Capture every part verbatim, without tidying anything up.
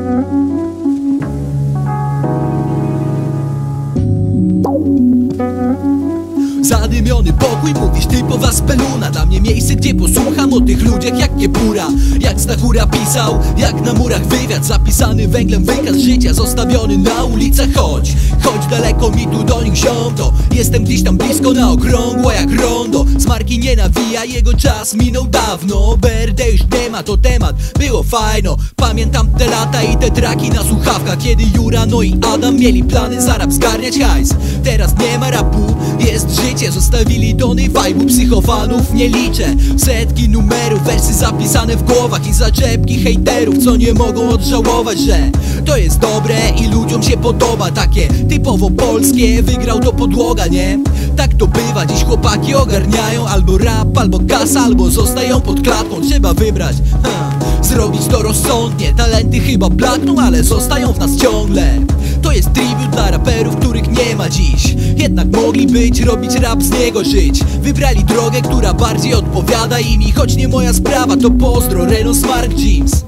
Zadymiony pokój, mówisz typowa speluna. Dla mnie miejsce, gdzie posłucham o tych ludziach jak Niepura. Jak Stachura pisał, jak na murach wywiad. Zapisany węglem wykaz życia, zostawiony na ulicach. Chodź, chodź daleko mi tu do nich ziom. To jestem gdzieś tam blisko na okrągło jak rondo. Z marki nie nawija, jego czas minął dawno. B R D już nie ma, to temat, było fajno. Pamiętam te lata i te traki na słuchawkach, kiedy Jura, no i Adam mieli plany za rap zgarniać hajs. Teraz nie ma rapu, jest życie. Zostawili tony vibe'u, psychofanów nie liczę. Setki numerów, wersy zapisane w głowach i zaczepki hejterów, co nie mogą odżałować, że to jest dobre i ludziom się podoba. Takie typowo polskie, wygrał to podłoga, nie? Tak to bywa, dziś chłopaki ogarniają albo rap, albo kasa, albo zostają pod klatką. Trzeba wybrać, ha, zrobić to rozsądnie. Talenty chyba blakną, ale zostają w nas ciągle. To jest tribut dla raperów, których nie ma dziś. Jednak mogli być, robić rap, z niego żyć. Wybrali drogę, która bardziej odpowiada im. I choć nie moja sprawa, to pozdro, Renos, Mark, James.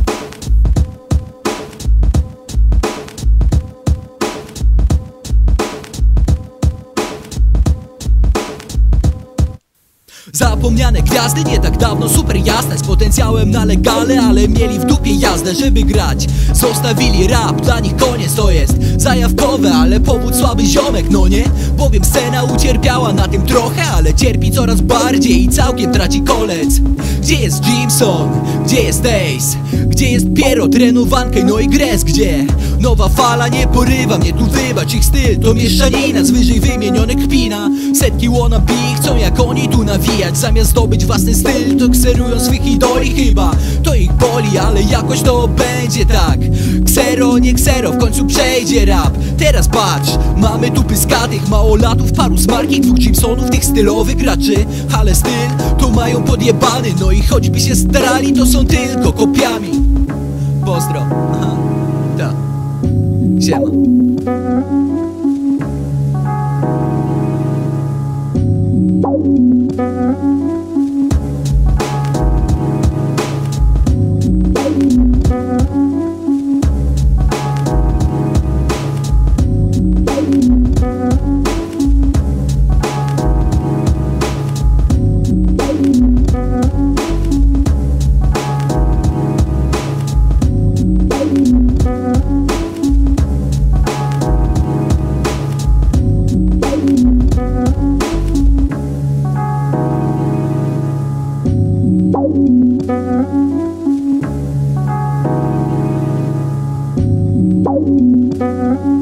Zapomniane gwiazdy, nie tak dawno super jasne, z potencjałem na legale, ale mieli w dupie jazdę, żeby grać. Zostawili rap, dla nich koniec, to jest zajawkowe, ale powód słaby ziomek, no nie? Bowiem scena ucierpiała na tym trochę, ale cierpi coraz bardziej i całkiem traci kolec. Gdzie jest Jimson? Gdzie jest Ace? Gdzie jest Piero, trenowankę, no i Gres? Gdzie? Nowa fala nie porywa mnie tu, wybacz, ich styl to mieszanina z wyżej wymienionych kpina. Setki wannabe chcą jak oni tu nawijać, zamiast zdobyć własny styl, to kserują swych idoli chyba. To ich boli, ale jakoś to będzie tak. Ksero, nie ksero, w końcu przejdzie rap. Teraz patrz, mamy tu pyskatych małolatów, paru smarki, dwóch Jimsonów, tych stylowych graczy. Ale styl to mają podjebany, no i choćby się starali, to są tylko kopiami. Pozdro, aha, ta, siema. Thank you.